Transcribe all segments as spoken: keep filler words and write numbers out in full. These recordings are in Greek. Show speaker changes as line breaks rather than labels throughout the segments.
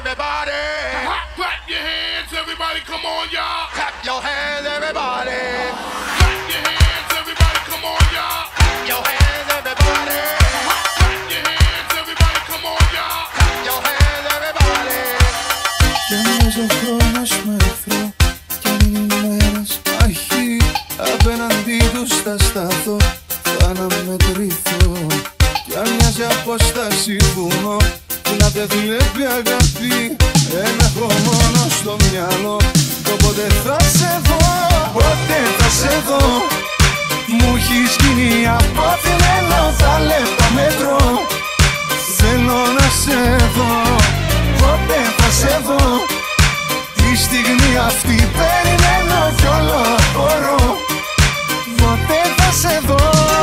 everybody.
Clap your hands, everybody, come on, y'all.
Clap your hands, everybody.
Clap your hands, everybody, come on, y'all.
Clap your hands, everybody.
Clap your hands, everybody, come on, y'all.
Clap your hands, everybody.
Κι αν μοιάζει ο χρόνος με εχθρό, κι αν είναι οι μέρες μαχή, απέναντί τους θα σταθώ, θα αναμετρηθώ. Κι αν μοιάζει απόσταση βουνό, που να δεν βλέπει αγάπη, ένα έχω μόνο στο μυαλό, το πότε θα σε δω, πότε θα σε δω. Μου έχεις γίνει απόθυμένο, θα λεπτά μέτρο, θέλω να σε δω, πότε θα σε δω. Τη στιγμή αυτή περιμένω κι όλο απορώ, πότε θα σε δω.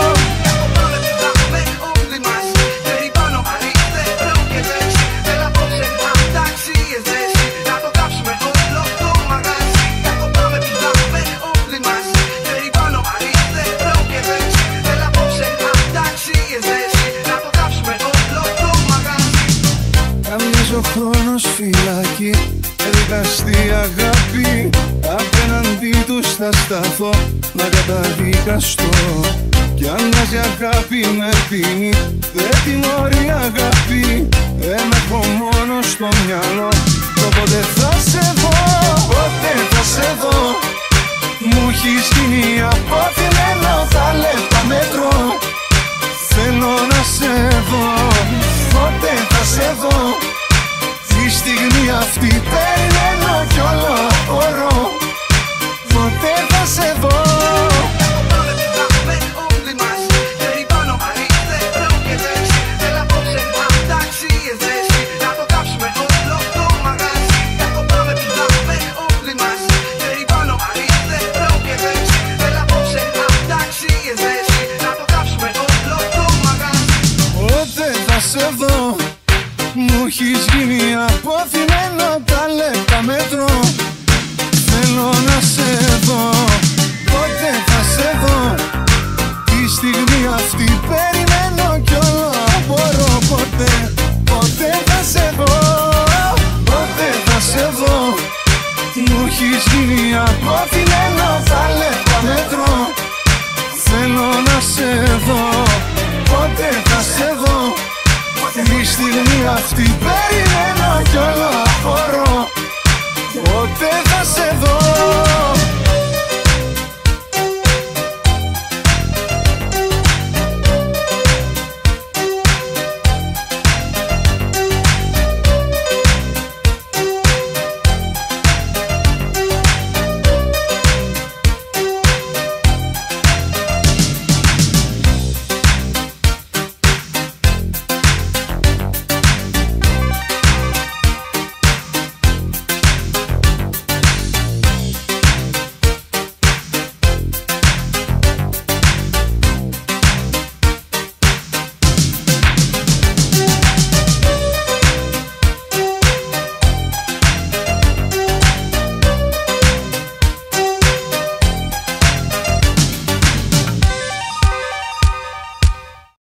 Ο χρόνος φυλακή, δικαστή αγάπη, απέναντί τους θα σταθώ, να καταδικαστώ. Κι αν μοιάζει αγάπη με πίνει, δεν τιμωρεί αγάπη, ένα έχω μόνο στο μυαλό, το πότε θα σε δω, πότε θα σε δω. Μου έχεις γίνει απόθυμένο, θα λεπτά μέτρο, θέλω να σε δω, πότε θα σε δω. Τη στιγμή αυτή περιμένω κι όλο απορώ, πότε θα σε δω. Πότε θα σε δω. Μου έχεις γίνει απόθυμένο, τα λεπτά μέτρο, θέλω να σε δω, πότε θα σε δω. Τη στιγμή αυτή περιμένω κι όλο απορώ, πότε, πότε θα σε δω, πότε θα σε δω. Μου έχεις γίνει απόθυμένο, τα λεπτά μέτρο, θέλω να σε δω, πότε θα σε δω. Τη στιγμή αυτή